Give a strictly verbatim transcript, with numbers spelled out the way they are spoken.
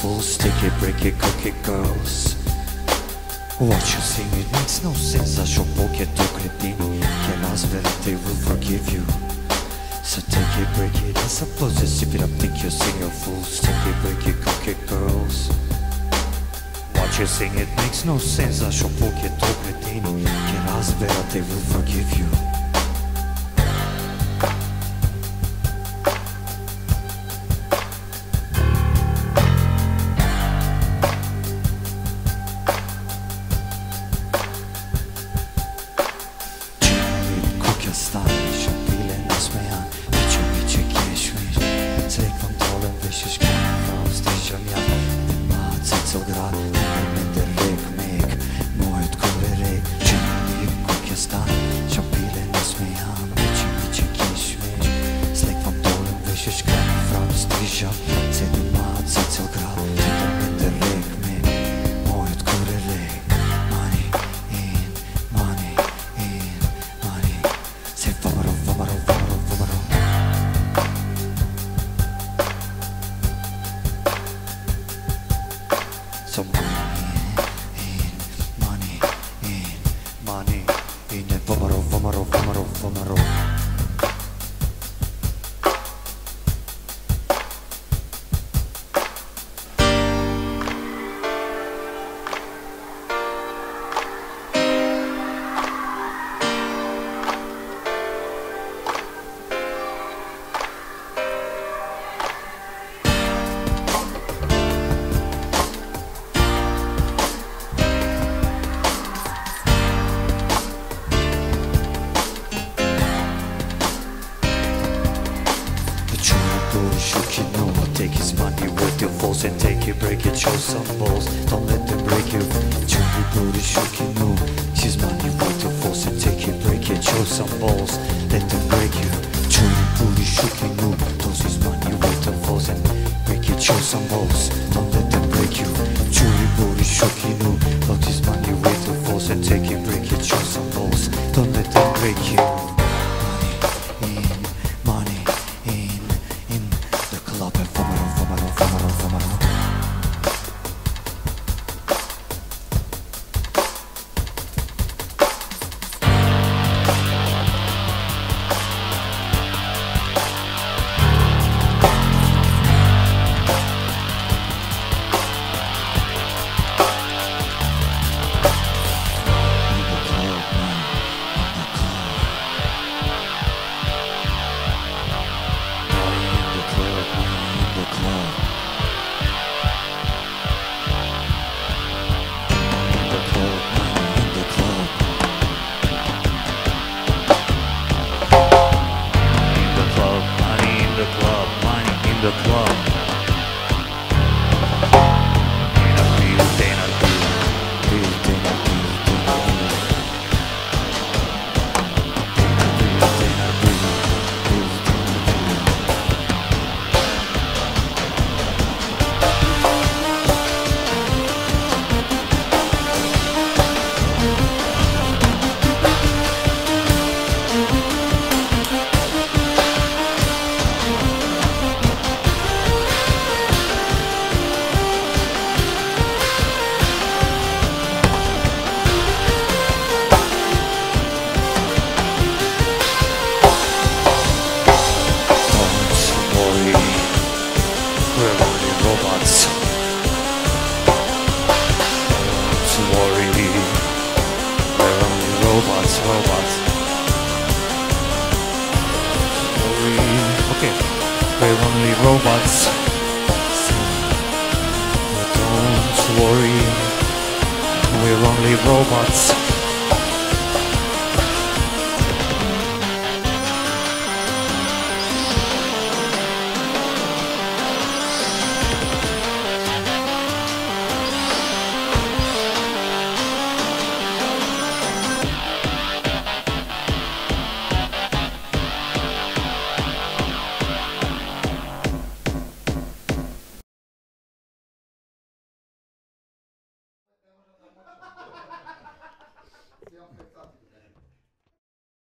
full, stick it, break it, cook it, girls. What you sing, it makes no sense. I show pocket to cretini. Can't ask that they will forgive you. So take it, break it, I suppose just sip it up, think you sing a fool. Stick it, break it, cook it, girls. What you sing, it makes no sense. I show pocket to cretini. Can't ask that they will forgive you. So money in, money in, money in, and vomaro, vomaro, vomaro, vomaro. Shook you know, take his money with your force and take it, break it, show some balls. Don't let them break you. Chewy booty, shook you know, his money with your force and take it, break it, show some balls. Let them break you. Chewy booty, shook you know, toss his money with your force and break it, show some balls. Don't let them break you. Chewy booty, shook you know, toss his money with your force and take it, break it, show some balls. Don't let them break you. The club. Robots, robots. Sorry. Okay, we're only robots. So, don't worry, we're only robots.